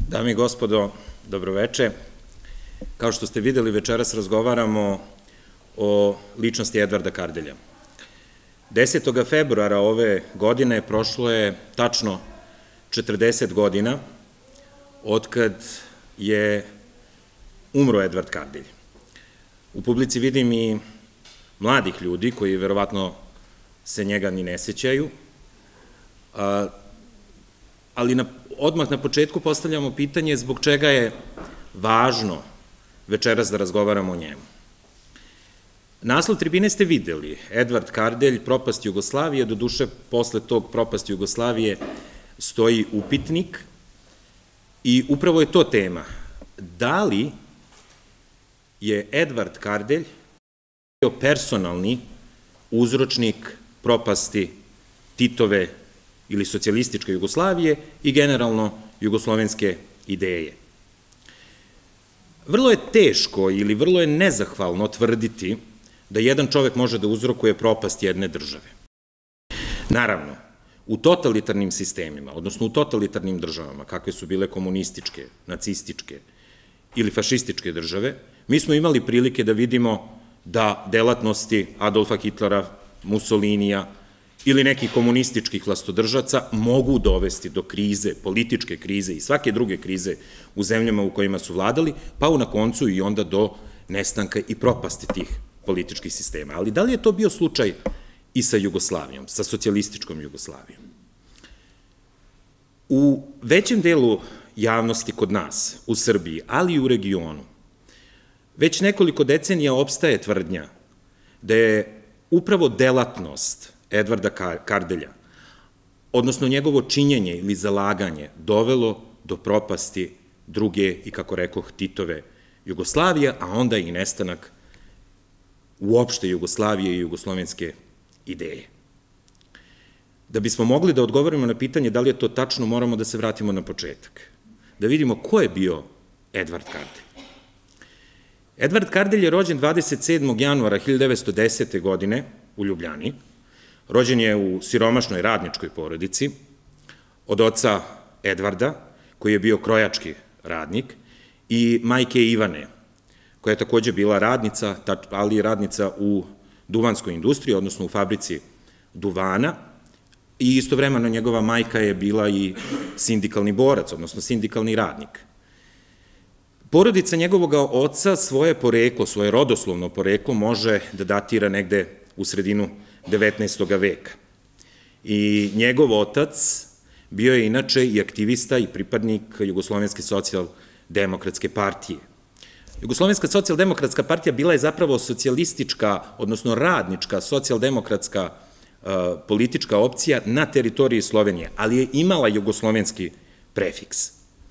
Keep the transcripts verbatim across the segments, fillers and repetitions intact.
Dame i gospodo, dobroveče. Kao što ste videli, večeras razgovaramo o ličnosti Edvarda Kardelja. desetog februara ove godine prošlo je tačno četrdeset godina otkad je umro Edvard Kardelj. U publici vidim i mladih ljudi koji verovatno se njega ni ne sećaju, ali na odmah na početku postavljamo pitanje zbog čega je važno večeras da razgovaramo o njemu. Naslov tribine ste videli, Edvard Kardelj, propast Jugoslavije, do duše posle tog propast Jugoslavije stoji upitnik i upravo je to tema. Da li je Edvard Kardelj bio personalni uzročnik propasti Titove ili socijalističke Jugoslavije i generalno jugoslovenske ideje? Vrlo je teško ili vrlo je nezahvalno tvrditi da jedan čovek može da uzrokuje propast jedne države. Naravno, u totalitarnim sistemima, odnosno u totalitarnim državama, kakve su bile komunističke, nacističke ili fašističke države, mi smo imali prilike da vidimo da delatnosti Adolfa Hitlera, Mussolinija ili nekih komunističkih vlastodržaca mogu dovesti do krize, političke krize i svake druge krize u zemljama u kojima su vladali, pa na koncu i onda do nestanka i propasti tih političkih sistema. Ali da li je to bio slučaj i sa Jugoslavijom, sa socijalističkom Jugoslavijom? U većem delu javnosti kod nas, u Srbiji, ali i u regionu, već nekoliko decenija opstaje tvrdnja da je upravo delatnost Edvarda Kardelja, odnosno njegovo činjenje ili zalaganje, dovelo do propasti druge i, kako rekoh, Titove Jugoslavije, a onda i nestanak uopšte Jugoslavije i jugoslovenske ideje. Da bismo mogli da odgovorimo na pitanje da li je to tačno, moramo da se vratimo na početak. Da vidimo ko je bio Edvard Kardelj. Edvard Kardelj je rođen dvadeset sedmog januara hiljadu devetsto desete. godine u Ljubljani. Rođen je u siromašnoj radničkoj porodici od oca Edvarda, koji je bio krojački radnik, i majke Ivane, koja je takođe bila radnica, ali i radnica u duvanskoj industriji, odnosno u fabrici duvana, i istovremeno njegova majka je bila i sindikalni borac, odnosno sindikalni radnik. Porodica njegovog oca svoje poreklo, svoje rodoslovno poreklo može da datira negde u sredinu devetnaestog veka. I njegov otac bio je inače i aktivista i pripadnik Jugoslovenske socijaldemokratske partije. Jugoslovenska socijaldemokratska partija bila je zapravo socijalistička, odnosno radnička socijaldemokratska politička opcija na teritoriji Slovenije, ali je imala jugoslovenski prefiks.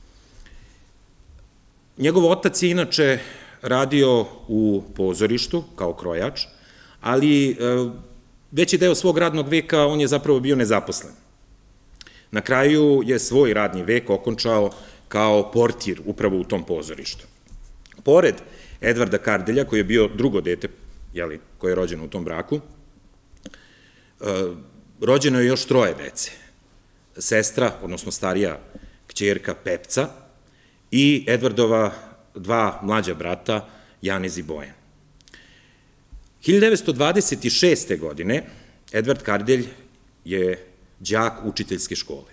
Njegov otac je inače radio u pozorištu kao krojač, ali veći deo svog radnog veka on je zapravo bio nezaposlen. Na kraju je svoj radni vek okončao kao portir upravo u tom pozorištu. Pored Edvarda Kardelja, koji je bio drugo dete, koje je rođeno u tom braku, rođeno je još troje dece. Sestra, odnosno starija kćerka Pepca i Edvardova dva mlađa brata, Janez i Bojan. hiljadu devetsto dvadeset šeste. godine Edvard Kardelj je đak učiteljske škole.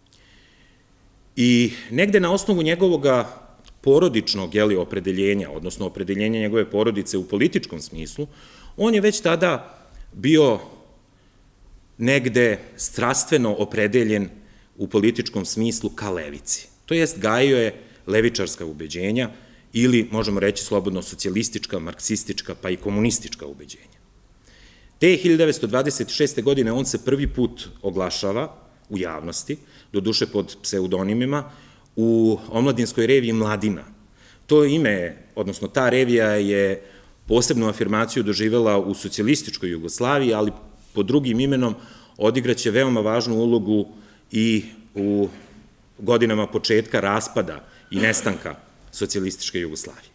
I negde na osnovu njegovog porodičnog opredeljenja, odnosno opredeljenja njegove porodice u političkom smislu, on je već tada bio negde strastveno opredeljen u političkom smislu ka levici. To jest, gajio je levičarska ubeđenja ili, možemo reći slobodno, socijalistička, marksistička, pa i komunistička ubeđenja. Te hiljadu devetsto dvadeset šeste. godine on se prvi put oglašava u javnosti, do duše pod pseudonimima, u omladinskoj reviji Mladina. To ime, odnosno ta revija je posebnu afirmaciju doživela u socijalističkoj Jugoslaviji, ali pod drugim imenom odigraće veoma važnu ulogu i u godinama početka raspada i nestanka socijalističke Jugoslavije.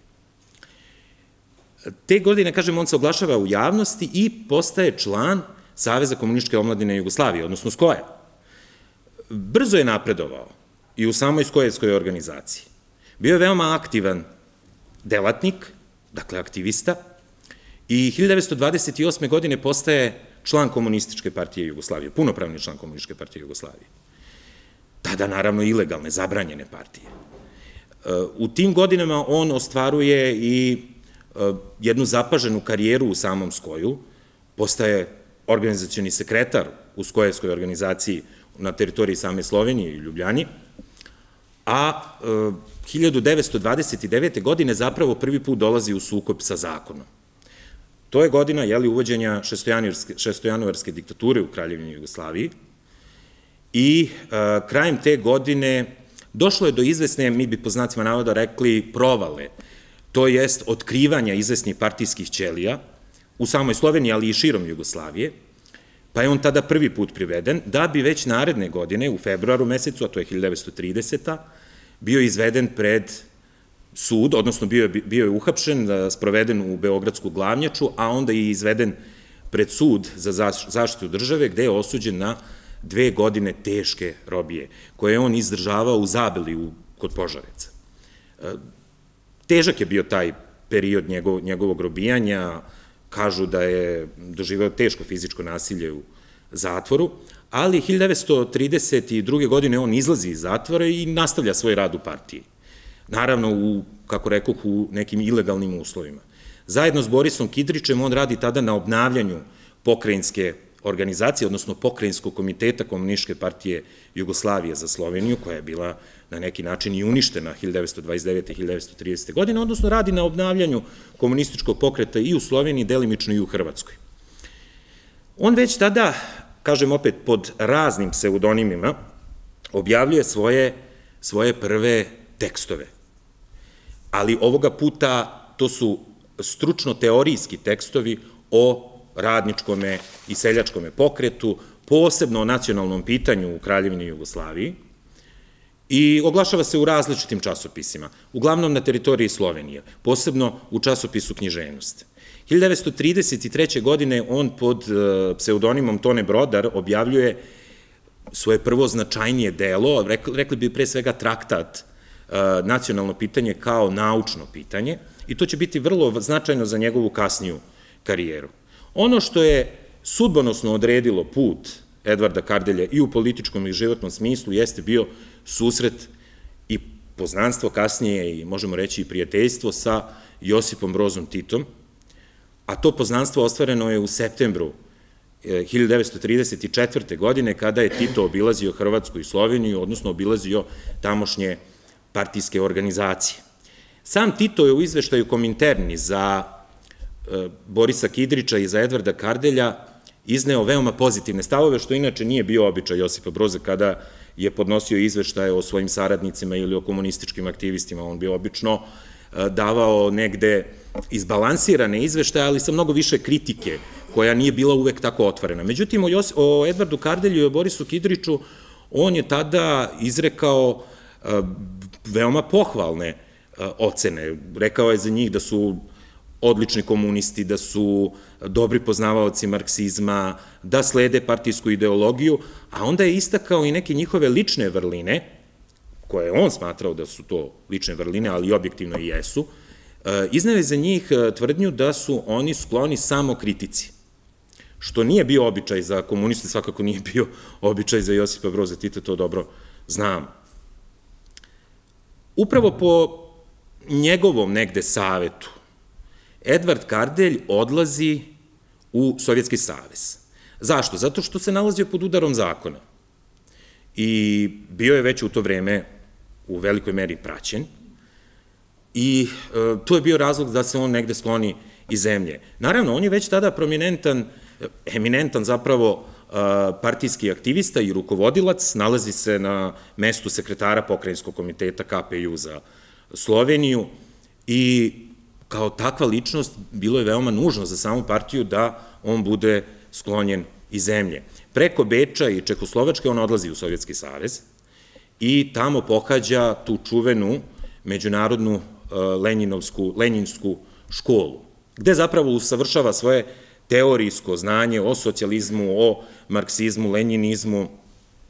Te godine, kažem, on se oglašava u javnosti i postaje član Saveza komunističke omladine Jugoslavije, odnosno S K O J-a. Brzo je napredovao i u samoj Skojevskoj organizaciji. Bio je veoma aktivan delatnik, dakle aktivista, i hiljadu devetsto dvadeset osme. godine postaje član Komunističke partije Jugoslavije, punopravni član Komunističke partije Jugoslavije. Tada, naravno, ilegalne, zabranjene partije. U tim godinama on ostvaruje i jednu zapaženu karijeru u samom Skoju, postaje organizacioni sekretar u Skojevskoj organizaciji na teritoriji same Slovenije i Ljubljani, a hiljadu devetsto dvadeset devete. godine zapravo prvi put dolazi u sukob sa zakonom. To je godina, jeli, uvođenja šestojanuarske diktature u Kraljevini Jugoslaviji i krajem te godine došlo je do izvesne, mi bi po znacima navoda rekli, provale, to jest otkrivanja izvesnih partijskih ćelija u samoj Sloveniji, ali i širom Jugoslavije, pa je on tada prvi put priveden, da bi već naredne godine, u februaru mesecu, a to je hiljadu devetsto trideseta. bio izveden pred sud, odnosno bio je uhapšen, sproveden u Beogradsku glavnjaču, a onda i izveden pred sud za zaštitu države, gde je osuđen na dve godine teške robije, koje je on izdržavao u Zabeli kod Požareca. Težak je bio taj period njegovog robijanja, kažu da je doživeo teško fizičko nasilje u zatvoru, ali hiljadu devetsto trideset druge. godine on izlazi iz zatvora i nastavlja svoj rad u partiji. Naravno, u, kako rekoh, u nekim ilegalnim uslovima. Zajedno s Borisom Kidričem on radi tada na obnavljanju pokrajinske organizacije, odnosno pokrajinskog komiteta Komunističke partije Jugoslavije za Sloveniju, koja je bila na neki način i uništena hiljadu devetsto dvadeset devete. i hiljadu devetsto tridesete. godine, odnosno radi na obnavljanju komunističkog pokreta i u Sloveniji, delimično i u Hrvatskoj. On već tada, kažem opet, pod raznim pseudonimima, objavljuje svoje prve tekstove. Ali ovoga puta to su stručno-teorijski tekstovi o radničkome i seljačkome pokretu, posebno o nacionalnom pitanju u Kraljevini Jugoslaviji, i oglašava se u različitim časopisima, uglavnom na teritoriji Slovenije, posebno u časopisu Književnost. hiljadu devetsto trideset treće. godine on pod pseudonimom Tone Brodar objavljuje svoje prvo značajnije delo, rekli bi pre svega traktat Nacionalno pitanje kao naučno pitanje, i to će biti vrlo značajno za njegovu kasniju karijeru. Ono što je sudbonosno odredilo put Edvarda Kardelja i u političkom i životnom smislu jeste bio susret i poznanstvo kasnije i možemo reći i prijateljstvo sa Josipom Brozom Titom, a to poznanstvo ostvareno je u septembru hiljadu devetsto trideset četvrte. godine kada je Tito obilazio Hrvatsku i Sloveniju, odnosno obilazio tamošnje partijske organizacije. Sam Tito je u izveštaju Kominterni za Borisa Kidriča i za Edvarda Kardelja izneo veoma pozitivne stavove, što inače nije bio običaj Josipa Broza kada je podnosio izveštaje o svojim saradnicima ili o komunističkim aktivistima. On bi obično davao negde izbalansirane izveštaje, ali sa mnogo više kritike, koja nije bila uvek tako otvorena. Međutim, o Edvardu Kardelju i o Borisu Kidriču on je tada izrekao veoma pohvalne ocene. Rekao je za njih da su odlični komunisti, da su dobri poznavaoci marksizma, da slede partijsku ideologiju, a onda je istakao i neke njihove lične vrline, koje je on smatrao da su to lične vrline, ali objektivno i jesu, izneo je za njih tvrdnju da su oni skloni samo kritici, što nije bio običaj za komuniste, svakako nije bio običaj za Josipa Broza Tita, to dobro znamo. Upravo po njegovom negde savetu, Edvard Kardelj odlazi u Sovjetski savez. Zašto? Zato što se nalazio pod udarom zakona i bio je već u to vreme u velikoj meri praćen i to je bio razlog da se on negde skloni iz zemlje. Naravno, on je već tada prominentan, eminentan zapravo partijski aktivista i rukovodilac, nalazi se na mestu sekretara Pokrajinskog komiteta K P J U za Sloveniju i kao takva ličnost bilo je veoma nužno za samu partiju da on bude sklonjen iz zemlje. Preko Beča i Čehoslovačke on odlazi u Sovjetski savez i tamo pohađa tu čuvenu međunarodnu lenjinsku školu, gde zapravo usavršava svoje teorijsko znanje o socijalizmu, o marksizmu, lenjinizmu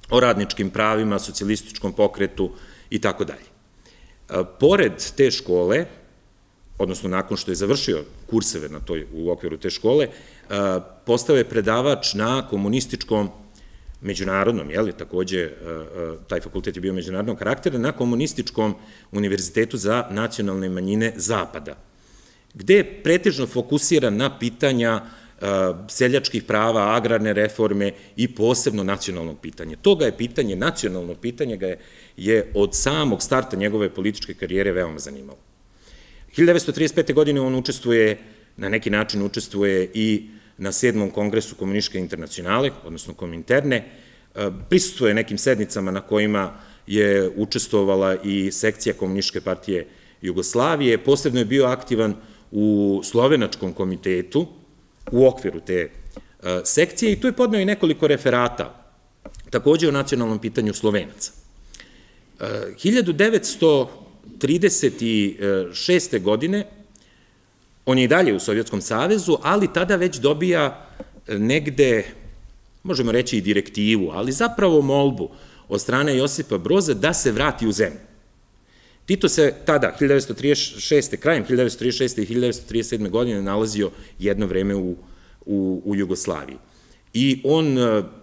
o radničkim pravima, socijalističkom pokretu i tako dalje. Pored te škole, odnosno nakon što je završio kurseve na toj, u okviru te škole, postao je predavač na komunističkom međunarodnom, jel, takođe taj fakultet je bio međunarodnog karaktera, na komunističkom univerzitetu za nacionalne manjine Zapada, gde je pretežno fokusiran na pitanja seljačkih prava, agrarne reforme i posebno nacionalnog pitanja. Toga je pitanje, nacionalno pitanje ga je od samog starta njegove političke karijere veoma zanimalo. hiljadu devetsto trideset pete. godine on učestvuje, na neki način učestvuje i na sedmom kongresu komunističke internacionale, odnosno Kominterne, prisustvuje nekim sednicama na kojima je učestvovala i sekcija Komunističke partije Jugoslavije, posebno je bio aktivan u Slovenačkom komitetu, u okviru te sekcije i tu je podneo i nekoliko referata, takođe o nacionalnom pitanju Slovenaca. hiljadu devetsto trideset šeste. godine on je i dalje u Sovjetskom savezu, ali tada već dobija negde, možemo reći i direktivu, ali zapravo molbu od strane Josipa Broza da se vrati u zemlju. Tito se tada, hiljadu devetsto trideset šeste. krajem hiljadu devetsto trideset šeste. i hiljadu devetsto trideset sedme. godine nalazio jedno vreme u, u, u Jugoslaviji. I on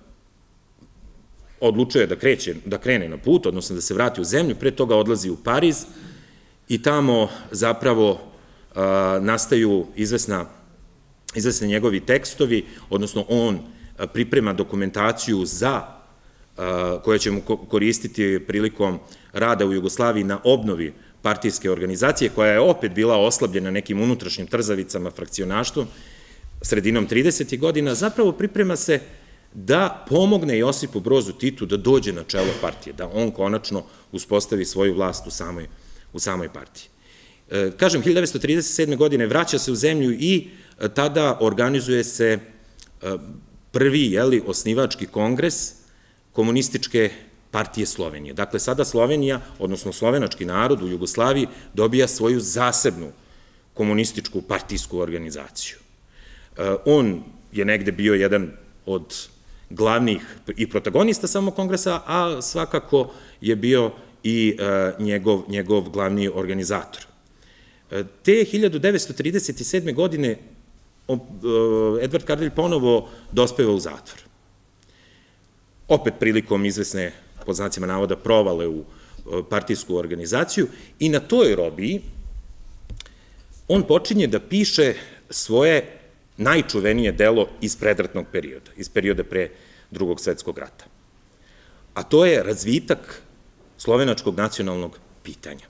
odlučuje da, kreće, da krene na put, odnosno da se vrati u zemlju, pre toga odlazi u Pariz i tamo zapravo a, nastaju izvesna, izvesne njegovi tekstovi, odnosno on a, priprema dokumentaciju za, a, koja će mu koristiti prilikom rada u Jugoslaviji na obnovi partijske organizacije, koja je opet bila oslabljena nekim unutrašnjim trzavicama, frakcionaštvom, sredinom tridesetih godina, zapravo priprema se da pomogne Josipu Brozu Titu da dođe na čelo partije, da on konačno uspostavi svoju vlast u samoj, u samoj partiji. E, kažem, hiljadu devetsto trideset sedme. godine vraća se u zemlju i e, tada organizuje se e, prvi, jeli, osnivački kongres Komunističke partije Slovenije. Dakle, sada Slovenija, odnosno slovenački narod u Jugoslaviji dobija svoju zasebnu komunističku partijsku organizaciju. E, on je negde bio jedan od glavnih i protagonista samog kongresa, a svakako je bio i njegov, njegov glavni organizator. Te hiljadu devetsto trideset sedme. godine Edvard Kardelj ponovo dospeva u zatvor. Opet prilikom izvesne, pod znacima navoda, provale u partijsku organizaciju i na toj robiji on počinje da piše svoje najčuvenije delo iz predratnog perioda, iz perioda pre Drugog svetskog rata. A to je razvitak slovenačkog nacionalnog pitanja.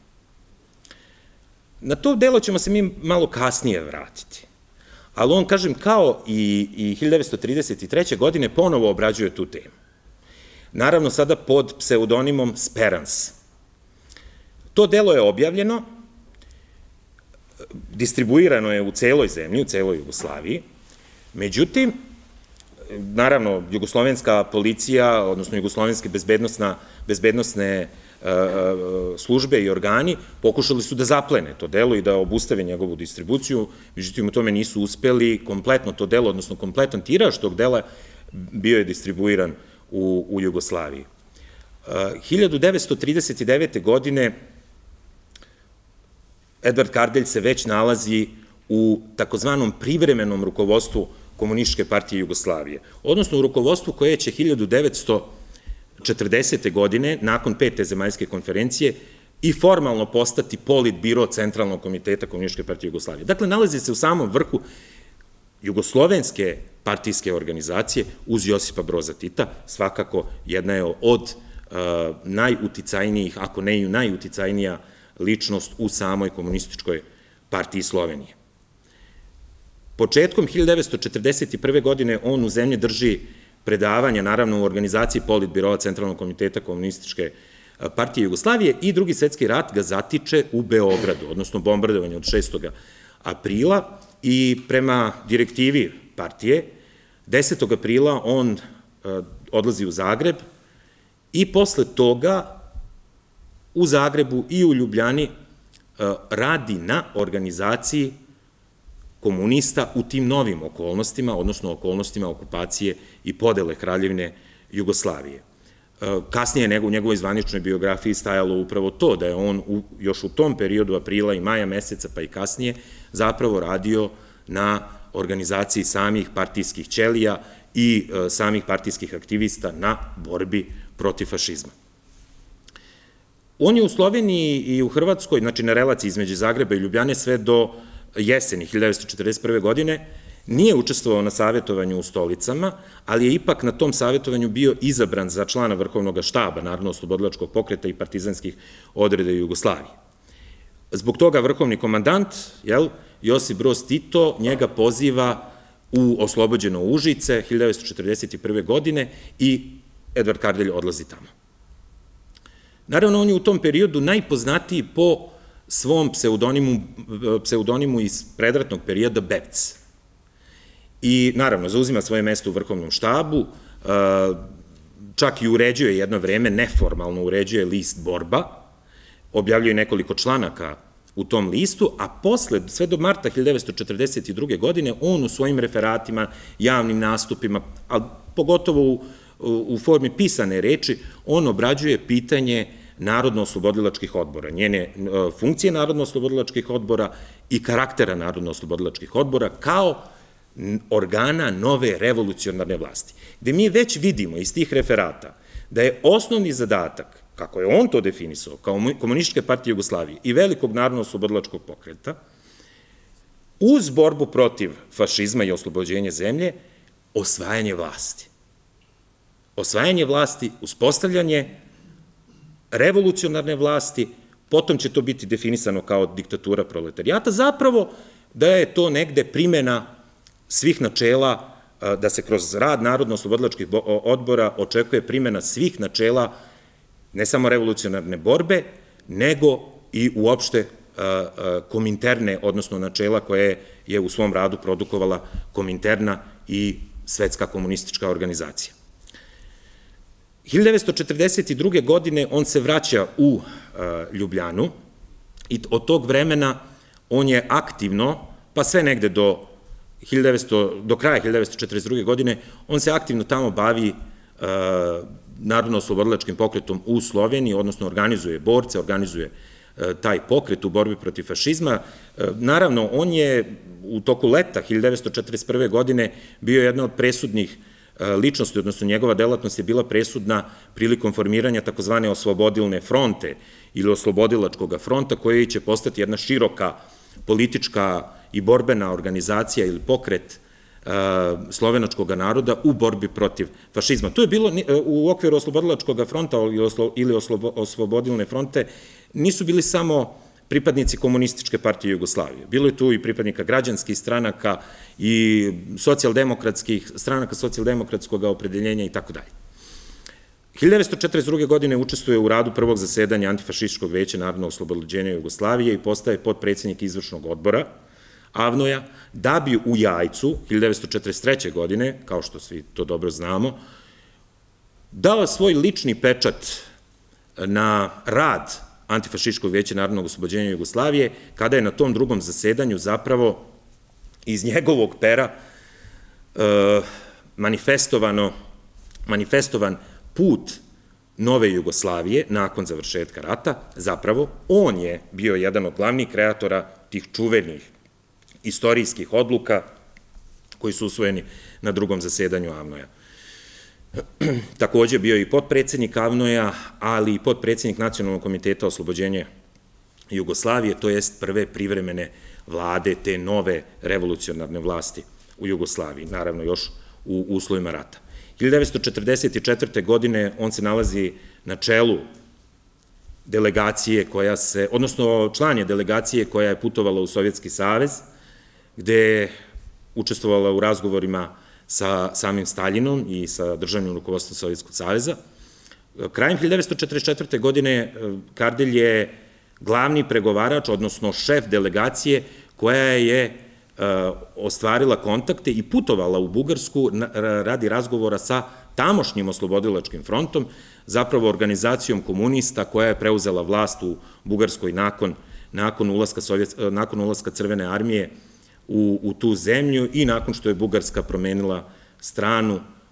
Na to delo ćemo se mi malo kasnije vratiti. Ali on, kažem, kao i, i hiljadu devetsto trideset treće. godine ponovo obrađuje tu temu. Naravno, sada pod pseudonimom Sperans. To delo je objavljeno, distribuirano je u celoj zemlji, u celoj Jugoslaviji, međutim, naravno, jugoslovenska policija, odnosno jugoslovenske bezbednosne službe i organi pokušali su da zaplene to delo i da obustave njegovu distribuciju, međutim, u tome nisu uspeli, kompletno to delo, odnosno kompletan tiraž tog dela bio je distribuiran u, u Jugoslaviji. hiljadu devetsto trideset devete. godine Edvard Kardelj se već nalazi u takozvanom privremenom rukovodstvu Komunističke partije Jugoslavije, odnosno u rukovodstvu koje će hiljadu devetsto četrdesete. godine, nakon pete zemaljske konferencije, i formalno postati politbiro Centralnog komiteta Komunističke partije Jugoslavije. Dakle, nalazi se u samom vrhu jugoslovenske partijske organizacije uz Josipa Broza Tita, svakako jedna je od uh, najuticajnijih, ako ne i najuticajnija ličnost u samoj Komunističkoj partiji Slovenije. Početkom hiljadu devetsto četrdeset prve. godine on u zemlji drži predavanja, naravno u organizaciji politbirova Centralnog komiteta Komunističke partije Jugoslavije, i Drugi svetski rat ga zatiče u Beogradu, odnosno bombardovanje od šestog aprila, i prema direktivi partije desetog aprila on odlazi u Zagreb i posle toga u Zagrebu i u Ljubljani radi na organizaciji komunista u tim novim okolnostima, odnosno okolnostima okupacije i podele Kraljevine Jugoslavije. kasnije nego u njegovoj zvaničnoj biografiji stajalo upravo to, da je on još u tom periodu aprila i maja meseca, pa i kasnije, zapravo radio na organizaciji samih partijskih ćelija i samih partijskih aktivista na borbi protiv fašizma. On je u Sloveniji i u Hrvatskoj, znači na relaciji između Zagreba i Ljubljane, sve do jeseni hiljadu devetsto četrdeset prve. godine, nije učestvovao na savjetovanju u stolicama, ali je ipak na tom savjetovanju bio izabran za člana Vrhovnog štaba Narodno-oslobodilačkog pokreta i partizanskih odreda Jugoslavije. Zbog toga vrhovni komandant, Josip Broz Tito, njega poziva u oslobođeno Užice hiljadu devetsto četrdeset prve. godine i Edvard Kardelj odlazi tamo. Naravno, on je u tom periodu najpoznatiji po svom pseudonimu iz predratnog perioda Bebc. I, naravno, zauzima svoje mesto u Vrhovnom štabu, čak i uređuje jedno vreme, neformalno uređuje list Borba, objavljuje nekoliko članaka u tom listu, a posle, sve do marta hiljadu devetsto četrdeset druge. godine, on u svojim referatima, javnim nastupima, ali pogotovo u formi pisane reči, on obrađuje pitanje narodno-oslobodilačkih odbora, njene funkcije narodno-oslobodilačkih odbora i karaktera narodno-oslobodilačkih odbora kao organa nove revolucionarne vlasti. Gde mi već vidimo iz tih referata da je osnovni zadatak, kako je on to definisao, kao Komunističke partije Jugoslavije i velikog narodno-oslobodilačkog pokreta, uz borbu protiv fašizma i oslobođenje zemlje, osvajanje vlasti. Osvajanje vlasti, uspostavljanje revolucionarne vlasti, potom će to biti definisano kao diktatura proletarijata, zapravo da je to negde primena svih načela, da se kroz rad Narodno-oslobodilačkih odbora očekuje primena svih načela ne samo revolucionarne borbe, nego i uopšte kominterne, odnosno načela koje je u svom radu produkovala Kominterna i Svetska komunistička organizacija. hiljadu devetsto četrdeset druge. godine on se vraća u Ljubljanu i od tog vremena on je aktivno, pa sve negde do do kraja hiljadu devetsto četrdeset druge. godine, on se aktivno tamo bavi Narodno-oslobodilačkim pokretom u Sloveniji, odnosno organizuje borce, organizuje taj pokret u borbi protiv fašizma. Naravno, on je u toku leta hiljadu devetsto četrdeset prve. godine bio jedna od presudnih ličnosti, odnosno njegova delatnost je bila presudna prilikom formiranja takozvane oslobodilne fronte ili oslobodilačkog fronta, koji će postati jedna široka politička i borbena organizacija ili pokret slovenačkog naroda u borbi protiv fašizma. To je bilo u okviru oslobodilačkog fronta ili oslobodilne fronte, nisu bili samo pripadnici Komunističke partije Jugoslavije. Bilo je tu i pripadnika građanskih stranaka i socijaldemokratskih stranaka, socijaldemokratskog opredeljenja i tako dalje. hiljadu devetsto četrdeset druge. godine učestvuje u radu prvog zasedanja Antifašističkog veća Narodnog oslobođenja Jugoslavije i postaje potpredsednik izvršnog odbora Avnoja, da bi u Jajcu hiljadu devetsto četrdeset treće. godine, kao što svi to dobro znamo, dao svoj lični pečat na rad Antifašističkog veća Narodnog oslobođenja Jugoslavije, kada je na tom drugom zasedanju zapravo iz njegovog pera manifestovan put nove Jugoslavije nakon završetka rata. Zapravo, on je bio jedan od glavnih kreatora tih čuvenih istorijskih odluka koji su usvojeni na drugom zasedanju Avnoja. Takođe bio i potpredsednik Avnoja, ali i potpredsednik Nacionalnog komiteta oslobođenja Jugoslavije, to jest prve privremene vlade te nove revolucionarne vlasti u Jugoslaviji, naravno još u uslovima rata. hiljadu devetsto četrdeset četvrte. godine on se nalazi na čelu delegacije koja se, odnosno član je delegacije koja je putovala u Sovjetski savez, gde je učestvovala u razgovorima sa samim Staljinom i sa državnim rukovodstvom Sovjetskog saveza. Krajem hiljadu devetsto četrdeset četvrte. godine Kardelj je glavni pregovarač, odnosno šef delegacije koja je ostvarila kontakte i putovala u Bugarsku radi razgovora sa tamošnjim oslobodilačkim frontom, zapravo organizacijom komunista koja je preuzela vlast u Bugarskoj nakon ulaska Crvene armije u tu zemlju i nakon što je Bugarska promenila stranu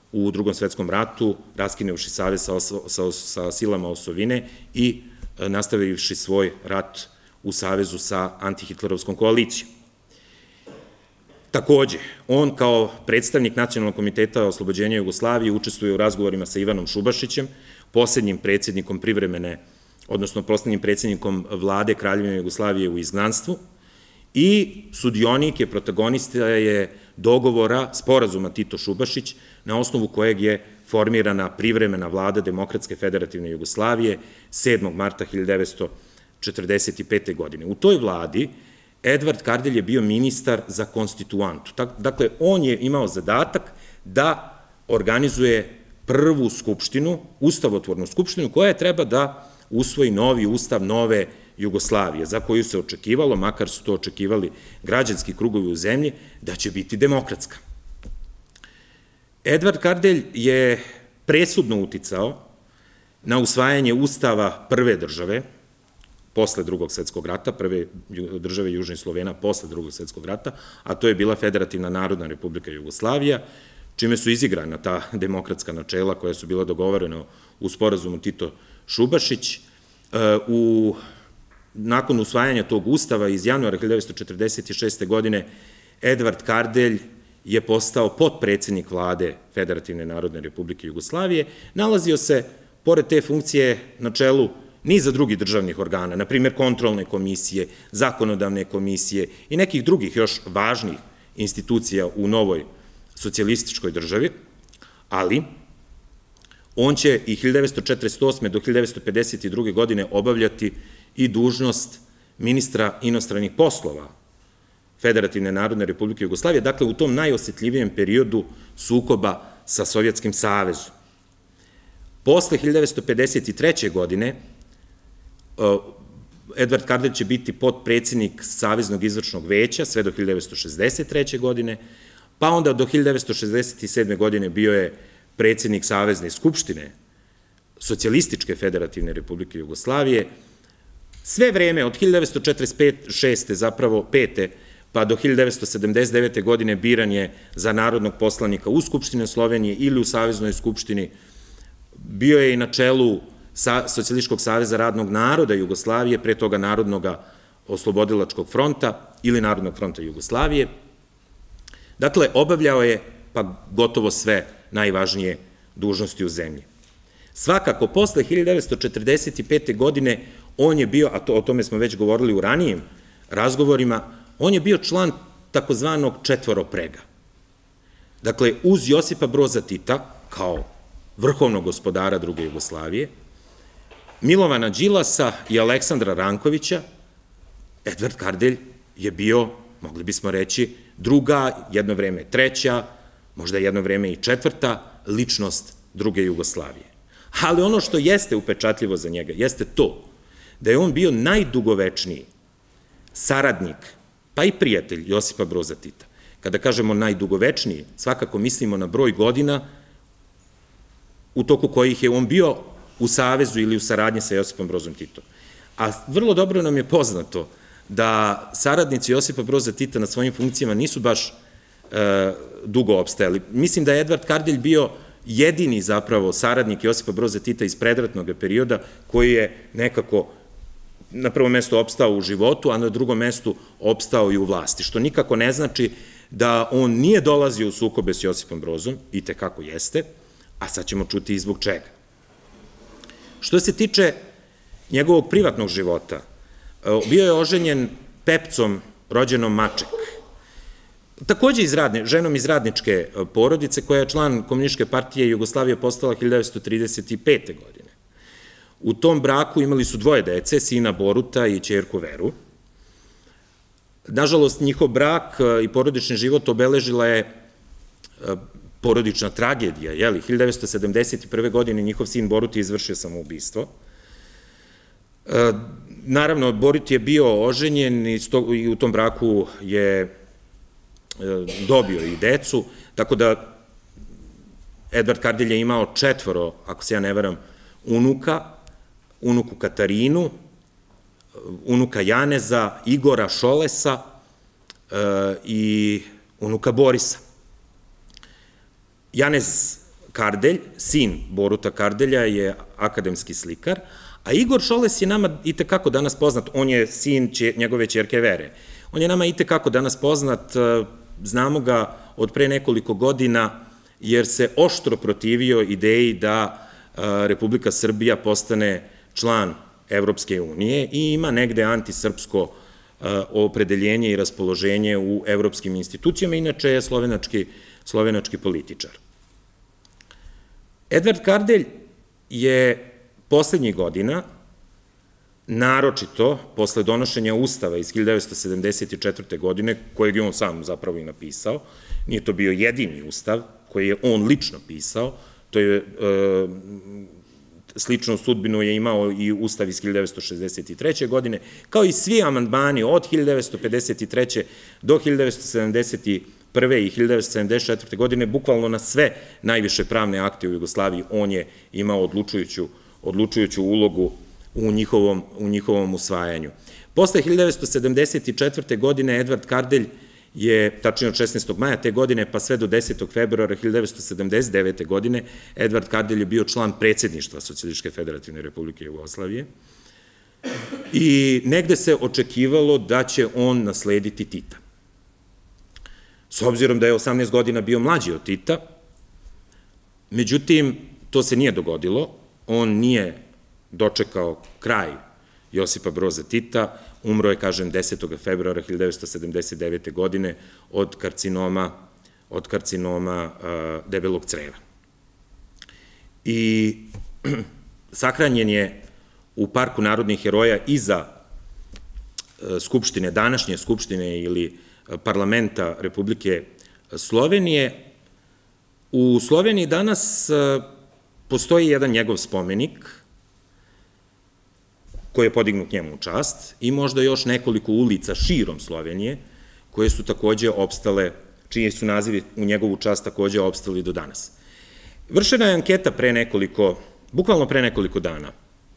u Drugom svetskom ratu, raskinuvši savez sa silama osovine i nastavivši svoj rat u savezu sa antihitlerovskom koalicijom. Takođe, on kao predstavnik Nacionalnog komiteta oslobođenja Jugoslavije učestvuje u razgovorima sa Ivanom Šubašićem, poslednjim predsjednikom privremene, odnosno poslednjim predsjednikom vlade Kraljevine Jugoslavije u izgnanstvu, i sudionik je, protagonista je dogovora, sporazuma Tito-Šubašić, na osnovu kojeg je formirana privremena vlada Demokratske federativne Jugoslavije sedmog marta hiljadu devetsto četrdeset pete. godine. U toj vladi Edvard Kardelj je bio ministar za konstituantu. Dakle, on je imao zadatak da organizuje prvu skupštinu, ustavotvornu skupštinu, koja treba da usvoji novi ustav nove Jugoslavije, za koju se očekivalo, makar su to očekivali građanski krugovi u zemlji, da će biti demokratska. Edvard Kardelj je presudno uticao na usvajanje ustava prve države, posle Drugog svetskog rata, prve države Južnih Slovena posle Drugog svetskog rata, a to je bila Federativna narodna republika Jugoslavija, čime su izigrana ta demokratska načela koja su bila dogovorena u sporazumu Tito-Šubašić. Nakon usvajanja tog ustava iz januara hiljadu devetsto četrdeset šeste. godine Edvard Kardelj je postao potpredsednik vlade Federativne narodne republike Jugoslavije, nalazio se, pored te funkcije, na čelu niza drugih državnih organa, na primjer kontrolne komisije, zakonodavne komisije i nekih drugih još važnih institucija u novoj socijalističkoj državi, ali on će i hiljadu devetsto četrdeset osme. do hiljadu devetsto pedeset druge. godine obavljati i dužnost ministra inostranih poslova Federativne narodne republike Jugoslavije, dakle u tom najosetljivijem periodu sukoba sa Sovjetskim savezom. Posle hiljadu devetsto pedeset treće. godine Edvard Kardelj će biti potpredsednik Saveznog izvršnog veća sve do hiljadu devetsto šezdeset treće. godine, pa onda do hiljadu devetsto šezdeset sedme. godine bio je predsednik Savezne skupštine Socijalističke federativne republike Jugoslavije. Sve vreme od hiljadu devetsto četrdeset šeste. zapravo pete. pa do hiljadu devetsto sedamdeset devete. godine biran je za narodnog poslanika u Skupštini Slovenije ili u Saveznoj skupštini. Bio je i na čelu Socijalističkog saveza radnog naroda Jugoslavije, pre toga Narodnog oslobodilačkog fronta ili Narodnog fronta Jugoslavije. Dakle, obavljao je pa gotovo sve najvažnije dužnosti u zemlji. Svakako, posle hiljadu devetsto četrdeset pete. godine on je bio, a o tome smo već govorili u ranijim razgovorima, on je bio član takozvanog četvoroprega. Dakle, uz Josipa Broza Tita, kao vrhovnog gospodara druge Jugoslavije, Milovana Đilasa i Aleksandra Rankovića, Edvard Kardelj je bio, mogli bismo reći, druga, jedno vreme treća, možda jedno vreme i četvrta ličnost druge Jugoslavije. Ali ono što jeste upečatljivo za njega, jeste to da je on bio najdugovečniji saradnik, pa i prijatelj Josipa Broza Tita. Kada kažemo najdugovečniji, svakako mislimo na broj godina u toku kojih je on bio u savezu ili u saradnji sa Josipom Brozom Titom. A vrlo dobro nam je poznato da saradnici Josipa Broza Tita na svojim funkcijama nisu baš dugo opstajali. Mislim da je Edvard Kardelj bio jedini zapravo saradnik Josipa Broza Tita iz predratnog perioda koji je nekako na prvom mestu opstao u životu, a na drugom mestu opstao i u vlasti, što nikako ne znači da on nije dolazio u sukobe s Josipom Brozom, i tekako jeste, a sad ćemo čuti i zbog čega. Što se tiče njegovog privatnog života, bio je oženjen Pepcom, rođenom Maček, takođe ženom iz radničke porodice, koja je član Komunističke partije Jugoslavije postala hiljadu devetsto trideset pete. godine. U tom braku imali su dvoje dece, sina Boruta i ćerku Veru. Nažalost, njihov brak i porodični život obeležila je porodična tragedija. hiljadu devetsto sedamdeset prve. godine njihov sin Borut je izvršio samoubistvo. Naravno, Borut je bio oženjen i u tom braku je dobio i decu, tako da Edvard Kardelj je imao četvoro, ako se ja ne varam, unuka, unuku Katarinu, unuka Janeza, Igora Šolesa i unuka Borisa. Janez Kardelj, sin Boruta Kardelja, je akademski slikar, a Igor Šoles je nama i tekako danas poznat, on je sin njegove ćerke Vere. On je nama i tekako danas poznat, znamo ga od pre nekoliko godina, jer se oštro protivio ideji da Republika Srbija postane član Evropske unije i ima negde antisrpsko opredeljenje i raspoloženje u evropskim institucijama, inače je slovenački političar. Edvard Kardelj je poslednjih godina, naročito posle donošenja Ustava iz hiljadu devetsto sedamdeset četvrte. godine, kojeg je on sam zapravo i napisao, nije to bio jedini Ustav koji je on lično pisao, to je sličnu sudbinu je imao i Ustav iz hiljadu devetsto šezdeset treće. godine, kao i svi amandmani od hiljadu devetsto pedeset treće. do hiljadu devetsto sedamdeset prve. i hiljadu devetsto sedamdeset četvrte. godine, bukvalno na sve najviše pravne akte u Jugoslaviji, on je imao odlučujuću ulogu u njihovom usvajanju. Posle hiljadu devetsto sedamdeset četvrte. godine Edvard Kardelj je, tačnije od šesnaestog maja te godine, pa sve do desetog februara hiljadu devetsto sedamdeset devete. godine, Edvard Kardelj je bio član predsjedništva Socijalističke federativne republike Jugoslavije i negde se očekivalo da će on naslediti Tita. S obzirom da je osamnaest godina bio mlađi od Tita, međutim, to se nije dogodilo, on nije dočekao kraj Josipa Broza Tita, umro je, kažem, desetog februara hiljadu devetsto sedamdeset devete. godine od karcinoma, od karcinoma debelog creva. I sahranjen je u Parku narodnih heroja iza Skupštine, današnje Skupštine ili parlamenta Republike Slovenije. U Sloveniji danas postoji jedan njegov spomenik koji je podignut njemu u čast i možda još nekoliko ulica širom Slovenije koje su takođe opstale, čiji su nazivi u njegovu čast takođe opstali do danas. Vršena je anketa pre nekoliko, bukvalno pre nekoliko dana,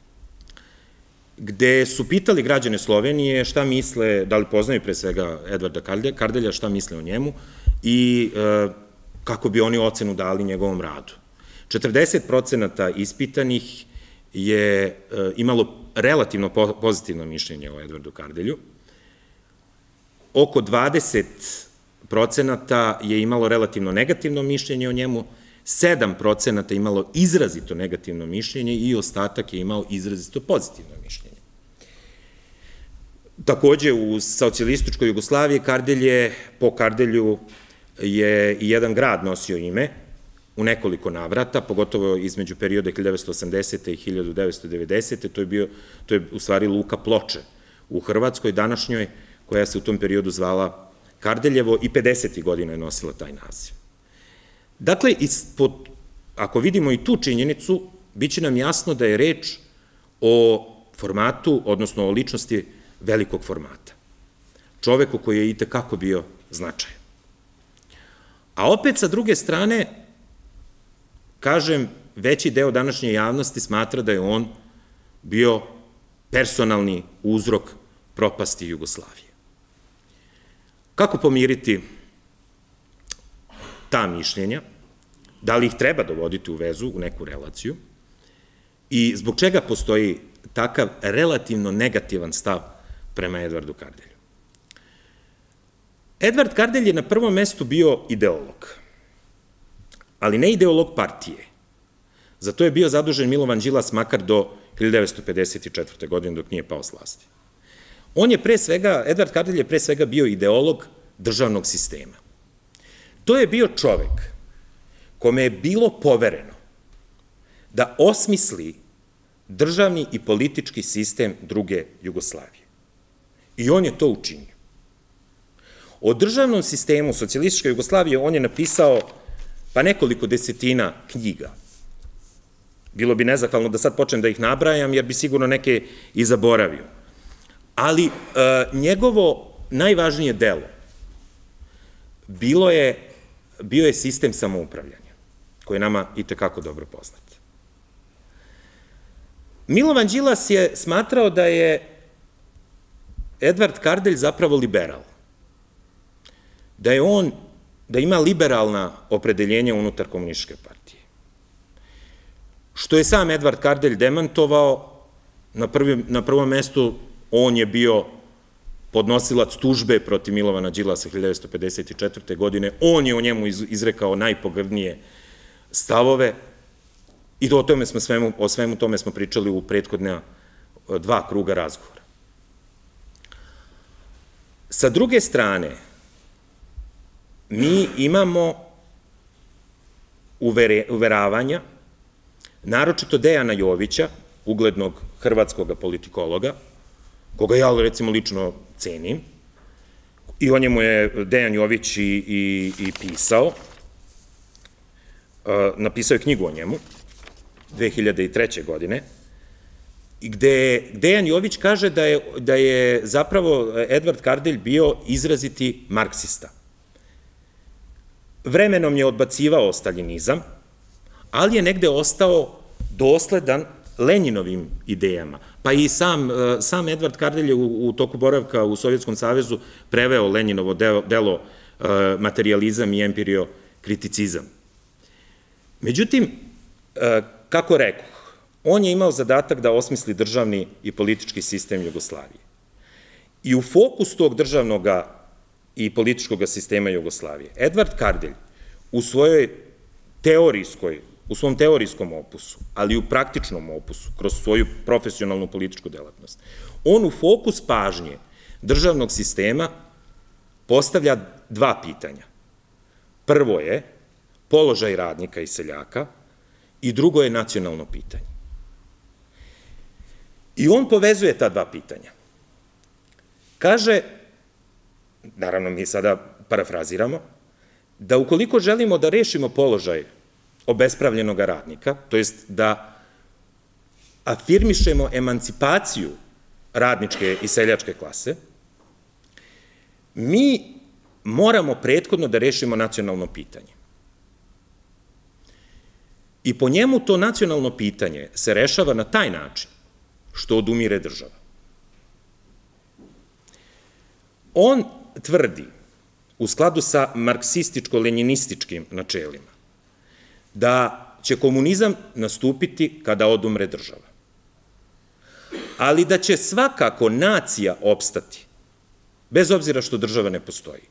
gde su pitali građane Slovenije šta misle, da li poznaju pre svega Edvarda Kardelja, šta misle o njemu i kako bi oni ocenu dali njegovom radu. četrdeset procenata ispitanih je imalo relativno pozitivno mišljenje o Edvardu Kardelju, oko dvadeset procenata je imalo relativno negativno mišljenje o njemu, sedam procenata je imalo izrazito negativno mišljenje i ostatak je imao izrazito pozitivno mišljenje. Takođe, u socijalističkoj Jugoslaviji Kardelj je, po Kardelju je i jedan grad nosio ime u nekoliko navrata, pogotovo između perioda hiljadu devetsto osamdesete. i hiljadu devetsto devedesete. To je bio, to je u stvari luka Ploče u Hrvatskoj današnjoj, koja se u tom periodu zvala Kardeljevo i pedesetih godina je nosila taj naziv. Dakle, ako vidimo i tu činjenicu, biće nam jasno da je reč o formatu, odnosno o ličnosti velikog formata. Čoveku koji je i tekako bio značajan. A opet, sa druge strane, kažem, veći deo današnje javnosti smatra da je on bio personalni uzrok propasti Jugoslavije. Kako pomiriti ta mišljenja? Da li ih treba dovoditi u vezu, u neku relaciju? I zbog čega postoji takav relativno negativan stav prema Edvardu Kardelju? Edvard Kardelj je na prvom mestu bio ideolog, ali ne ideolog partije. Za to je bio zadužen Milovan Đilas makar do hiljadu devetsto pedeset četvrte. godine dok nije pao s vlasti. On je pre svega, Edvard Kardelj je pre svega bio ideolog državnog sistema. To je bio čovek kome je bilo povereno da osmisli državni i politički sistem druge Jugoslavije. I on je to učinio. O državnom sistemu socijalističke Jugoslavije on je napisao pa nekoliko desetina knjiga. Bilo bi nezahvalno da sad počnem da ih nabrajam, jer bi sigurno neke i zaboravio. Ali njegovo najvažnije delo bilo je, bio je sistem samoupravljanja, koji je nama i tekako dobro poznat. Milovan Đilas je smatrao da je Edvard Kardelj zapravo liberal, da je on, da ima liberalna opredeljenja unutar komunističke partije. što je sam Edvard Kardelj demantovao. Na prvom mestu on je bio podnosilac tužbe protiv Milovana Đilasa hiljadu devetsto pedeset četvrte. godine, on je o njemu izrekao najpogrdnije stavove i o svemu tome smo pričali u prethodna dva kruga razgovora. Sa druge strane, mi imamo uveravanja, naročito Dejana Jovića, uglednog hrvatskog politikologa, koga ja recimo lično cenim, i o njemu je Dejan Jović i pisao, napisao je knjigu o njemu, dve hiljade treće. godine, gde Dejan Jović kaže da je zapravo Edvard Kardelj bio izraziti marksista. Vremenom je odbacivao staljinizam, ali je negde ostao dosledan Lenjinovim idejama. Pa i sam Edvard Kardelj je u toku boravka u Sovjetskom savezu preveo Lenjinovo delo Materijalizam i empiriokriticizam. Međutim, kako rekoh, on je imao zadatak da osmisli državni i politički sistem Jugoslavije. I u fokus tog državnog i političkog sistema Jugoslavije Edvard Kardelj u svojoj teorijskoj, u svom teorijskom opusu, ali i u praktičnom opusu, kroz svoju profesionalnu političku delatnost, on u fokus pažnje državnog sistema postavlja dva pitanja. Prvo je položaj radnika i seljaka i drugo je nacionalno pitanje. I on povezuje ta dva pitanja. Kaže, naravno mi sada parafraziramo, da ukoliko želimo da rešimo položaj obespravljenog radnika, to jest da afirmišemo emancipaciju radničke i seljačke klase, mi moramo prethodno da rešimo nacionalno pitanje. I po njemu to nacionalno pitanje se rešava na taj način što odumire država. On tvrdi, u skladu sa marksističko-lenjinističkim načelima, da će komunizam nastupiti kada odumre država, ali da će svakako nacija opstati, bez obzira što država ne postoji.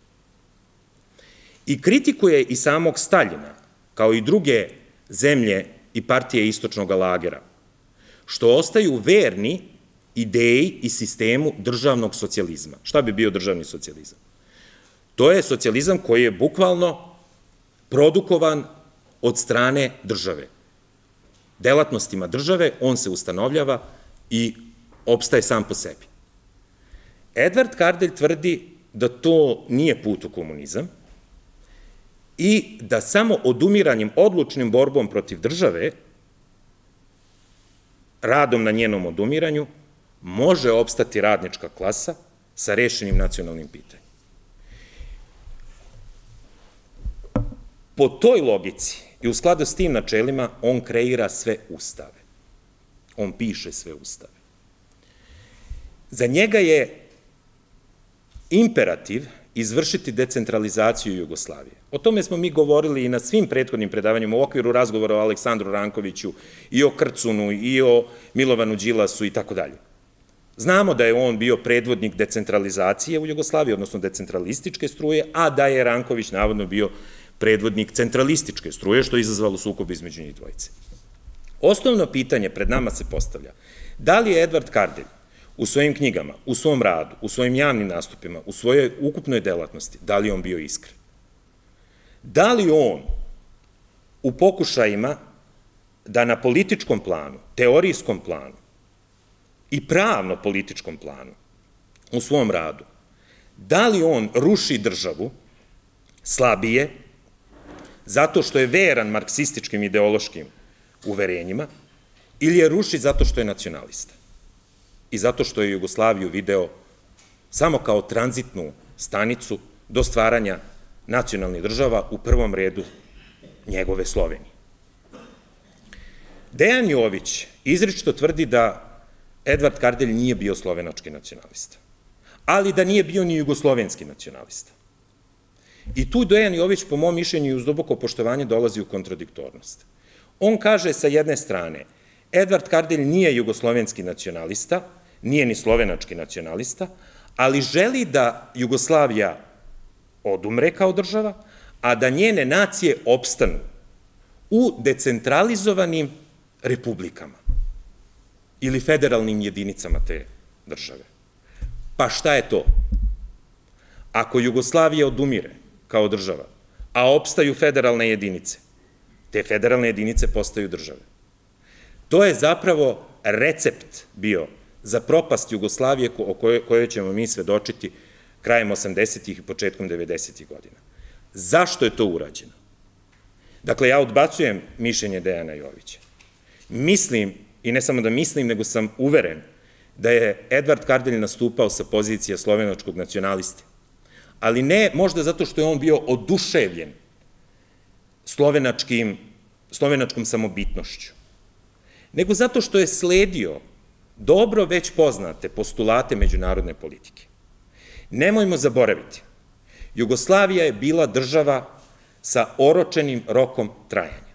I kritikuje i samog Staljina, kao i druge zemlje i partije istočnog lagera, što ostaju verni ideji i sistemu državnog socijalizma. Šta bi bio državni socijalizam? To je socijalizam koji je bukvalno produkovan od strane države. Delatnostima države on se ustanovljava i opstaje sam po sebi. Edvard Kardelj tvrdi da to nije put u komunizam i da samo odumiranjem, odlučnim borbom protiv države, radom na njenom odumiranju, može opstati radnička klasa sa rešenim nacionalnim pitanjem. Po toj logici i u skladu s tim načelima on kreira sve ustave. On piše sve ustave. Za njega je imperativ izvršiti decentralizaciju Jugoslavije. O tome smo mi govorili i na svim prethodnim predavanjima u okviru razgovora o Aleksandru Rankoviću i o Krcunu i o Milovanu Đilasu i tako dalje. Znamo da je on bio predvodnik decentralizacije u Jugoslaviji, odnosno decentralističke struje, a da je Ranković navodno bio predvodnik centralističke struje, što je izazvalo sukob između njih dvojice. Osnovno pitanje pred nama se postavlja, da li je Edvard Kardelj u svojim knjigama, u svom radu, u svojim javnim nastupima, u svojoj ukupnoj delatnosti, da li je on bio iskren? Da li on u pokušajima da na političkom planu, teorijskom planu i pravno-političkom planu u svom radu, da li on ruši državu slabije zato što je veran marksističkim ideološkim uverenjima ili je ruši zato što je nacionalista i zato što je Jugoslaviju video samo kao tranzitnu stanicu do stvaranja nacionalnih država, u prvom redu njegove Slovenije. Dejan Jović izričito tvrdi da Edvard Kardelj nije bio slovenački nacionalista, ali da nije bio ni jugoslovenski nacionalista. I tu Dejan Jović, po mom mišljenju i uz duboko poštovanje, dolazi u kontradiktornost. On kaže sa jedne strane, Edvard Kardelj nije jugoslovenski nacionalista, nije ni slovenački nacionalista, ali želi da Jugoslavija odumre kao država, a da njene nacije opstanu u decentralizovanim republikama ili federalnim jedinicama te države. Pa šta je to? Ako Jugoslavija odumire kao država, a opstaju federalne jedinice, te federalne jedinice postaju države. To je zapravo recept bio za propast Jugoslavije o kojoj ćemo mi svedočiti krajem osamdesetih i početkom devedesetih godina. Zašto je to urađeno? Dakle, ja odbacujem mišljenje Dejana Jovića. Mislim, i ne samo da mislim, nego sam uveren da je Edvard Kardelj nastupao sa pozicije slovenačkog nacionaliste, ali ne možda zato što je on bio oduševljen slovenačkom samobitnošću, nego zato što je sledio dobro već poznate postulate međunarodne politike. Nemojmo zaboraviti, Jugoslavija je bila država sa oročenim rokom trajanja.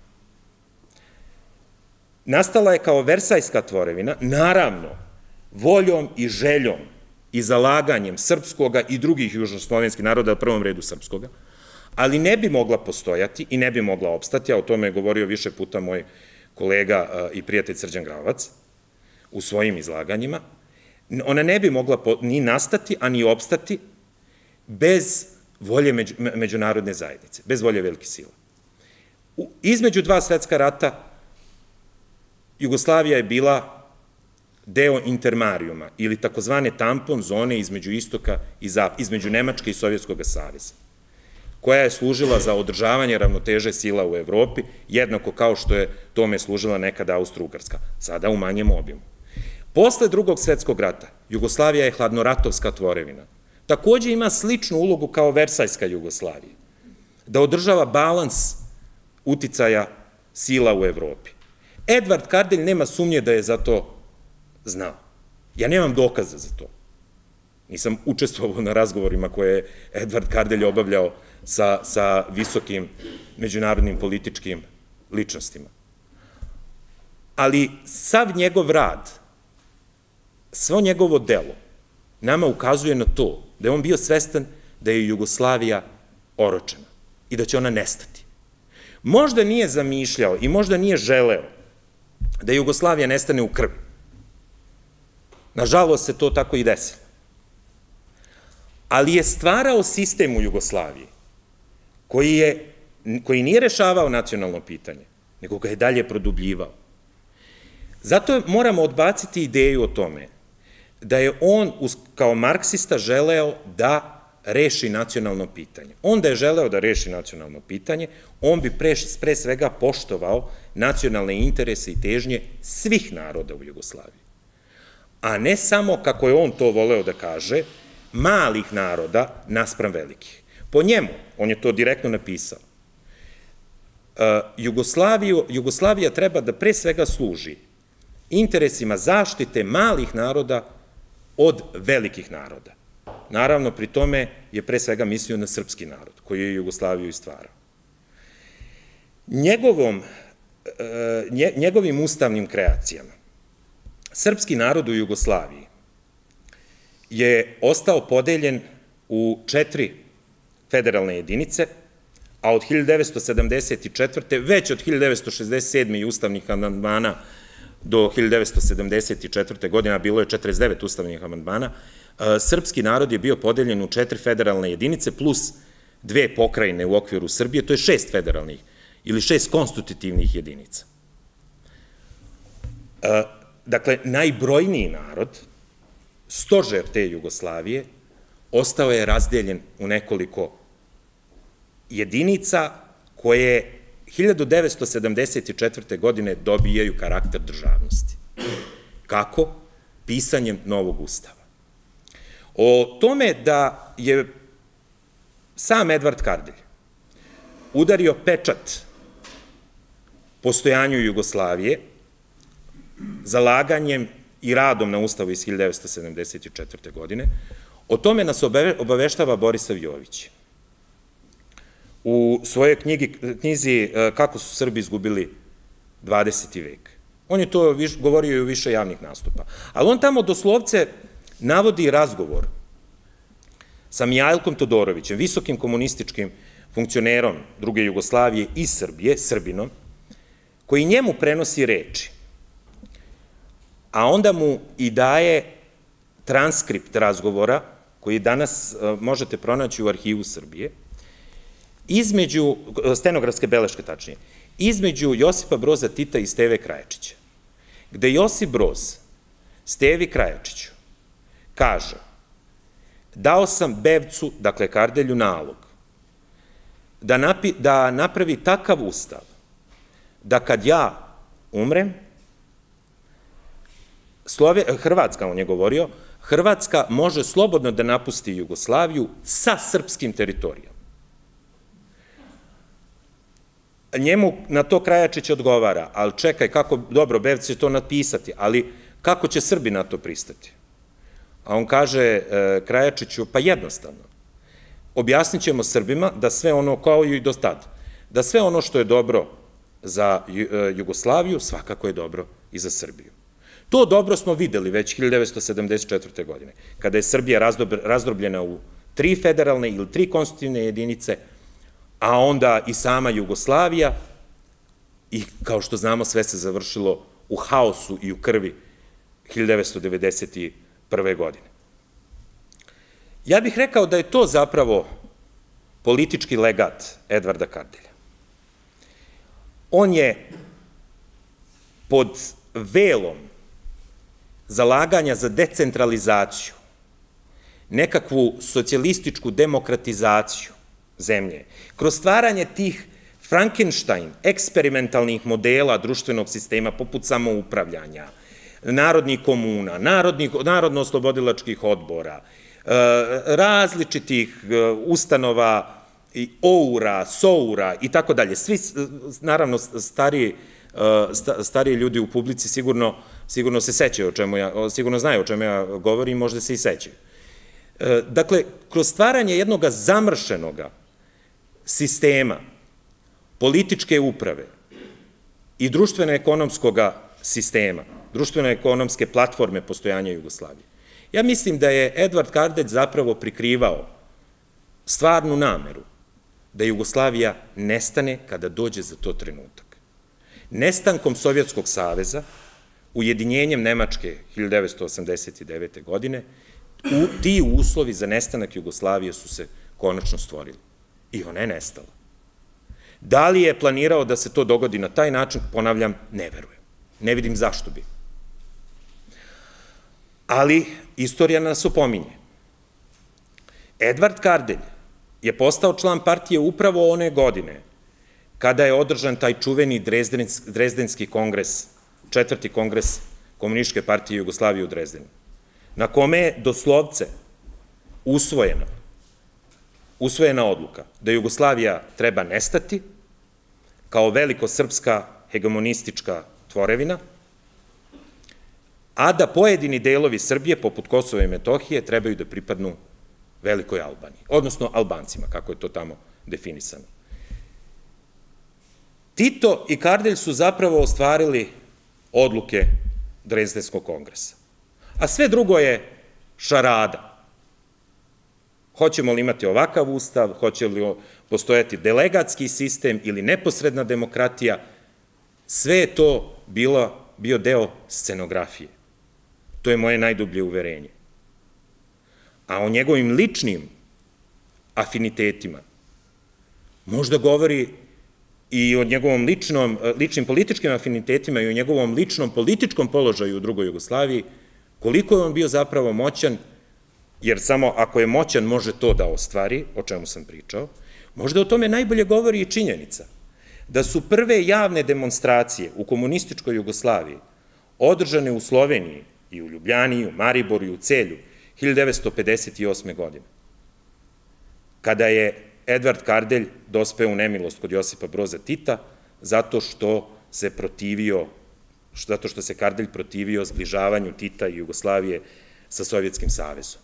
Nastala je kao Versajska tvorevina, naravno, voljom i željom i zalaganjem srpskoga i drugih južnoslovenskih naroda, u prvom redu srpskoga, ali ne bi mogla postojati i ne bi mogla opstati, a o tome je govorio više puta moj kolega i prijatelj Srđan Gravovac u svojim izlaganjima. Ona ne bi mogla ni nastati, a ni opstati bez volje međunarodne zajednice, bez volje velikih sila. Između dva svetska rata Jugoslavija je bila deo intermarijuma ili takozvane tampon zone između istoka i zapada, između Nemačke i Sovjetskog saveza, koja je služila za održavanje ravnoteže sila u Evropi, jednako kao što je tome služila nekada Austro-Ugarska, sada u manjem obimu. Posle drugog svetskog rata, Jugoslavija je hladnoratovska tvorevina. Takođe ima sličnu ulogu kao Versajska Jugoslavija, da održava balans uticaja sila u Evropi. Edvard Kardelj nema sumnje da je za to znao. Ja nemam dokaza za to. Nisam učestvovao na razgovorima koje je Edvard Kardelj obavljao sa visokim međunarodnim političkim ličnostima. Ali sav njegov rad, svo njegovo delo nama ukazuje na to da je on bio svestan da je Jugoslavija oročena i da će ona nestati. Možda nije zamišljao i možda nije želeo da Jugoslavija nestane u krvi. Nažalost se to tako i desilo. Ali je stvarao sistem u Jugoslaviji koji nije rešavao nacionalno pitanje, nego ga je dalje produbljivao. Zato moramo odbaciti ideju o tome da je on kao marksista želeo da reši nacionalno pitanje. On da je želeo da reši nacionalno pitanje, on bi pre svega poštovao nacionalne interese i težnje svih naroda u Jugoslaviji. A ne samo, kako je on to voleo da kaže, malih naroda naspram velikih. Po njemu, on je to direktno napisao, Jugoslavija treba da pre svega služi interesima zaštite malih naroda od velikih naroda. Naravno, pri tome je pre svega mislio na srpski narod, koji je Jugoslaviju i stvarao. Njegovim ustavnim kreacijama srpski narod u Jugoslaviji je ostao podeljen u četiri federalne jedinice, a od hiljadu devetsto sedamdeset četvrte. već od hiljadu devetsto šezdeset sedme i ustavnih amandmana do hiljadu devetsto sedamdeset četvrte. godina, bilo je četrdeset devet ustavnih amandmana, srpski narod je bio podeljen u četiri federalne jedinice plus dve pokrajine u okviru Srbije, to je šest federalnih ili šest konstitutivnih jedinica. Dakle, najbrojniji narod, stožer te Jugoslavije, ostao je razdeljen u nekoliko jedinica koje hiljadu devetsto sedamdeset četvrte. godine dobijaju karakter državnosti. Kako? Pisanjem novog ustava. O tome da je sam Edvard Kardelj udario pečat postojanju Jugoslavije zalaganjem i radom na ustavu iz hiljadu devetsto sedamdeset četvrte. godine, o tome nas obaveštava Borisav Jović. U svojoj knjizi Kako su Srbi izgubili dvadeseti vek. On je to govorio i u više javnih nastupa. Ali on tamo doslovce navodi razgovor sa Mijajlkom Todorovićem, visokim komunističkim funkcionerom druge Jugoslavije i Srbije, Srbinom, koji njemu prenosi reči, a onda mu i daje transkript razgovora, koji danas možete pronaći u arhivu Srbije, između, stenografske beleške tačnije, između Josipa Broza Tita i Steve Krajačića, gde Josip Broz Stevi Krajačiću kaže: dao sam Bevcu, dakle Kardelju, nalog da napravi takav ustav da kad ja umrem, Hrvatska, on je govorio, Hrvatska može slobodno da napusti Jugoslaviju sa srpskim teritorijom. Njemu na to Krajačić odgovara: ali čekaj, kako, dobro, Bevc će to napisati, ali kako će Srbi na to pristati? A on kaže Krajačiću: pa jednostavno, objasnit ćemo Srbima da sve ono, kao i do tada, da sve ono što je dobro za Jugoslaviju, svakako je dobro i za Srbiju. To dobro smo videli već hiljadu devetsto sedamdeset četvrte. godine, kada je Srbija razdrobljena u tri federalne ili tri konstitutivne jedinice, a onda i sama Jugoslavija, i kao što znamo sve se završilo u haosu i u krvi hiljadu devetsto devedeset prve. godine. Ja bih rekao da je to zapravo politički legat Edvarda Kardelja. On je pod velom zalaganja za decentralizaciju, nekakvu socijalističku demokratizaciju zemlje, kroz stvaranje tih Frankenstein eksperimentalnih modela društvenog sistema, poput samoupravljanja, narodnih komuna, narodno-oslobodilačkih odbora, različitih ustanova, oura, soura i tako dalje. Svi, naravno, stariji ljudi u publici sigurno se sećaju o čemu ja, sigurno znaju o čemu ja govorim, možda se i sećaju. Dakle, kroz stvaranje jednog zamršenog sistema političke uprave i društveno-ekonomskog sistema, društveno-ekonomske platforme postojanja Jugoslavije, ja mislim da je Edvard Kardelj zapravo prikrivao stvarnu nameru da Jugoslavija nestane kada dođe za to trenutak. Nestankom Sovjetskog saveza, ujedinjenjem Nemačke hiljadu devetsto osamdeset devete. godine, ti uslovi za nestanak Jugoslavije su se konačno stvorili. I ona je nestala. Da li je planirao da se to dogodi na taj način, ponavljam, ne verujem. Ne vidim zašto bi. Ali istorija nas opominje. Edvard Kardelj je postao član partije upravo one godine kada je održan taj čuveni Drezdenski kongres, četvrti kongres Komunističke partije Jugoslavije u Drezdenu, na kome je doslovce usvojena, usvojena odluka da Jugoslavija treba nestati kao velikosrpska hegemonistička tvorevina, a da pojedini delovi Srbije, poput Kosova i Metohije, trebaju da pripadnu Velikoj Albaniji, odnosno Albancima, kako je to tamo definisano. Tito i Kardelj su zapravo ostvarili odluke Drezdenskog kongresa, a sve drugo je šarada. Hoćemo li imati ovakav ustav, hoće li postojati delegatski sistem ili neposredna demokratija, sve je to bio deo scenografije. To je moje najdublje uverenje. A o njegovim ličnim afinitetima možda govori i o njegovom ličnim političkim afinitetima i o njegovom ličnom političkom položaju u drugoj Jugoslaviji, koliko je on bio zapravo moćan, jer samo ako je moćan može to da ostvari, o čemu sam pričao, možda o tome najbolje govori i činjenica da su prve javne demonstracije u komunističkoj Jugoslaviji održane u Sloveniji i u Ljubljani, i u Mariboru, i u Celju, hiljadu devetsto pedeset osme. godine, kada je Edvard Kardelj dospeo u nemilost kod Josipa Broza Tita, zato što se protivio, zato što se Kardelj protivio zbližavanju Tita i Jugoslavije sa Sovjetskim savezom.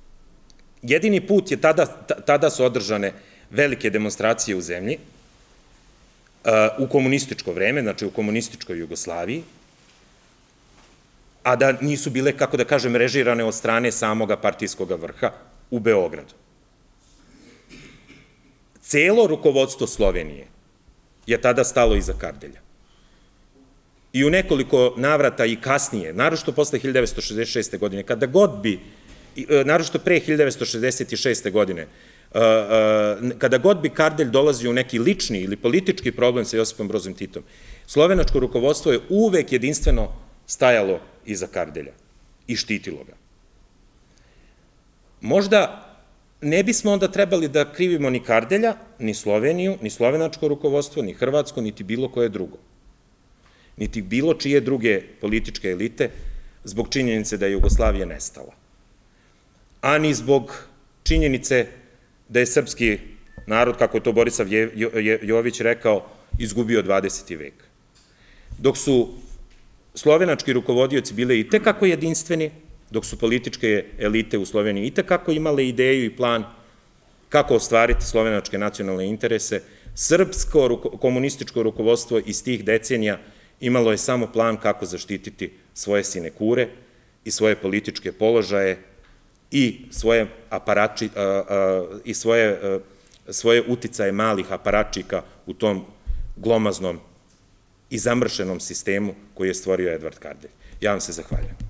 Jedini put je, tada su održane velike demonstracije u zemlji, u komunističko vreme, znači u komunističkoj Jugoslaviji, a da nisu bile, kako da kažem, režirane od strane samoga partijskog vrha u Beogradu. Celo rukovodstvo Slovenije je tada stalo iza Kardelja. I u nekoliko navrata i kasnije, naročito posle hiljadu devetsto šezdeset šeste. godine, kada god bi, naročito pre hiljadu devetsto šezdeset šeste. godine, kada god bi Kardelj dolazio u neki lični ili politički problem sa Josipom Brozom Titom, slovenačko rukovodstvo je uvek jedinstveno stajalo iza Kardelja i štitilo ga. Možda ne bismo onda trebali da krivimo ni Kardelja, ni Sloveniju, ni slovenačko rukovodstvo, ni Hrvatsko, niti bilo koje drugo. Niti bilo čije druge političke elite zbog činjenice da je Jugoslavija nestala. A ni zbog činjenice da je srpski narod, kako je to Borisav Jović rekao, izgubio dvadeseti vek. Dok su slovenački rukovodioci bile i tekako jedinstveni, dok su političke elite u Sloveniji i tekako imale ideju i plan kako ostvariti slovenačke nacionalne interese, srpsko komunističko rukovodstvo iz tih decenija imalo je samo plan kako zaštititi svoje sinekure i svoje političke položaje i svoje i svoje svoje uticaje malih aparačika u tom glomaznom i zamršenom sistemu koji je stvorio Edvard Kardelj. Ja vam se zahvaljujem.